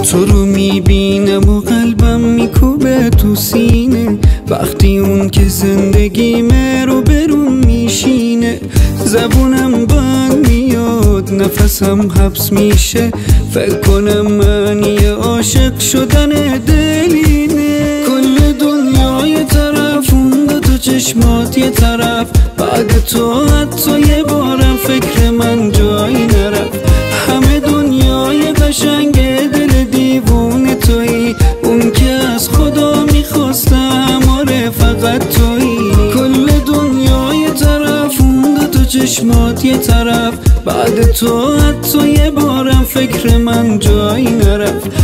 تو رو میبینم و قلبم میکوبه تو سینه، وقتی اون که زندگیمه رو برون میشینه. زبونم بند میاد، نفسم حبس میشه، فکر کنم معنی عاشق شدن دلینه. کل دنیا یه طرف، اون دو چشمات یه طرف، بعد تو حتی یه بارم فکر من جایی نرفت. همه دنیای قشنگ دل دیوونه تویی، اون که از خدا میخواستم آره فقط تویی. کل دنیا یه طرف، اون دو چشمات یه طرف، بعد تو حتی یه بارم فکر من جایی نرفت.